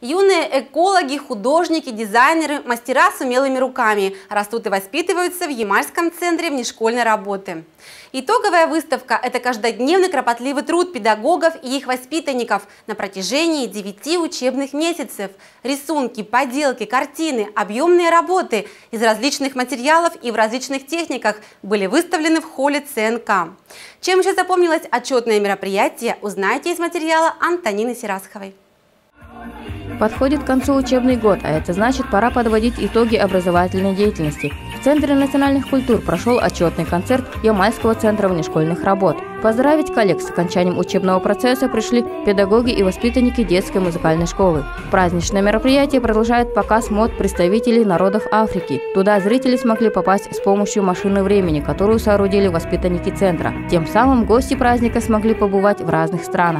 Юные экологи, художники, дизайнеры, мастера с умелыми руками растут и воспитываются в Ямальском центре внешкольной работы. Итоговая выставка – это каждодневный кропотливый труд педагогов и их воспитанников на протяжении 9 учебных месяцев. Рисунки, поделки, картины, объемные работы из различных материалов и в различных техниках были выставлены в холле ЦНК. Чем еще запомнилось отчетное мероприятие, узнаете из материала Антонины Сирасховой. Подходит к концу учебный год, а это значит, пора подводить итоги образовательной деятельности. В Центре национальных культур прошел отчетный концерт Ямальского центра внешкольных работ. Поздравить коллег с окончанием учебного процесса пришли педагоги и воспитанники детской музыкальной школы. Праздничное мероприятие продолжает показ мод представителей народов Африки. Туда зрители смогли попасть с помощью машины времени, которую соорудили воспитанники центра. Тем самым гости праздника смогли побывать в разных странах.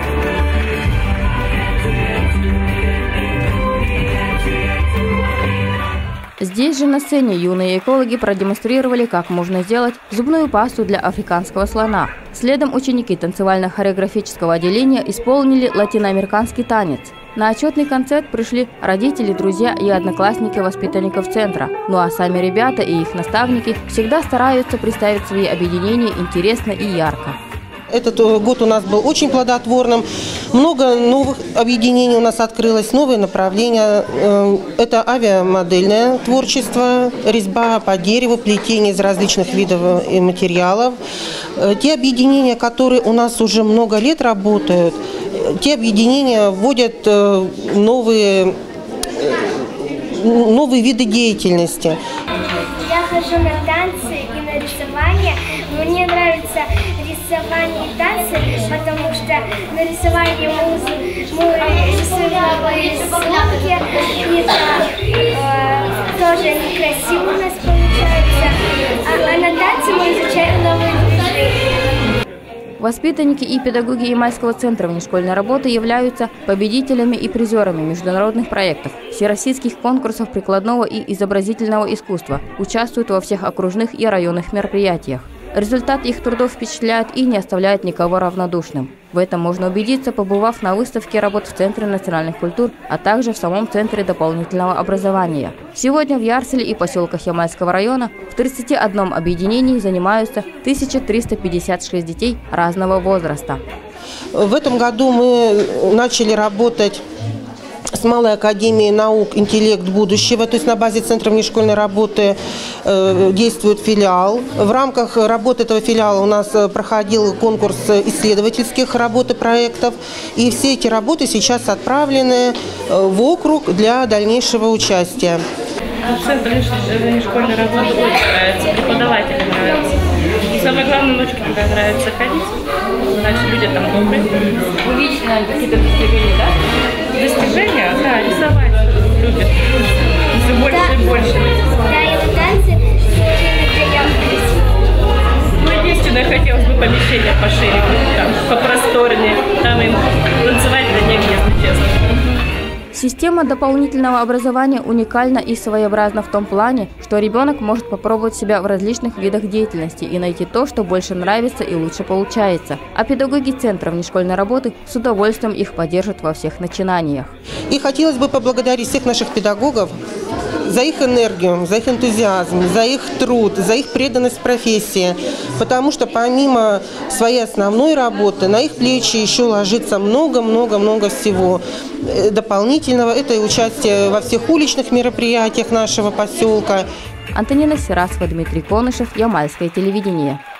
Здесь же на сцене юные экологи продемонстрировали, как можно сделать зубную пасту для африканского слона. Следом ученики танцевально-хореографического отделения исполнили латиноамериканский танец. На отчетный концерт пришли родители, друзья и одноклассники воспитанников центра. Ну а сами ребята и их наставники всегда стараются представить свои объединения интересно и ярко. Этот год у нас был очень плодотворным. Много новых объединений у нас открылось, новые направления. Это авиамодельное творчество, резьба по дереву, плетение из различных видов и материалов. Те объединения, которые у нас уже много лет работают, те объединения вводят новые виды деятельности. Я хожу на танцы и на рисование. Мне нравится рисование и танцы, потому что на рисовании мы рисуем новые рисунки, и тоже они красиво у нас получаются, а на танцы мы изучаем новые движения. Воспитанники и педагоги Ямальского центра внешкольной работы являются победителями и призерами международных проектов, всероссийских конкурсов прикладного и изобразительного искусства, участвуют во всех окружных и районных мероприятиях. Результат их трудов впечатляет и не оставляет никого равнодушным. В этом можно убедиться, побывав на выставке работ в Центре национальных культур, а также в самом Центре дополнительного образования. Сегодня в Ярселе и поселках Ямальского района в 31 объединении занимаются 1356 детей разного возраста. В этом году мы начали работать с Малой академией наук «Интеллект будущего», то есть на базе Центра внешкольной работы действует филиал. В рамках работы этого филиала у нас проходил конкурс исследовательских работ и проектов, и все эти работы сейчас отправлены в округ для дальнейшего участия. Центр внешкольной работы очень нравится, преподаватели нравятся. И самое главное, внучке туда нравится ходить, значит, люди там добрые. Вы видите, наверное, какие-то достижения, да? Достижения? Да, рисовать любят. Все больше и больше. Да, и в танце Ну, единственное, хотелось бы помещение пошире, там, попросторнее. Там им танцевать да негде, если честно. Система дополнительного образования уникальна и своеобразна в том плане, что ребенок может попробовать себя в различных видах деятельности и найти то, что больше нравится и лучше получается. А педагоги Центра внешкольной работы с удовольствием их поддержат во всех начинаниях. И хотелось бы поблагодарить всех наших педагогов за их энергию, за их энтузиазм, за их труд, за их преданность профессии. Потому что помимо своей основной работы на их плечи еще ложится много-много-много всего дополнительного. Это и участие во всех уличных мероприятиях нашего поселка. Антонина Сирасхова, Дмитрий Конышев, Ямальское телевидение.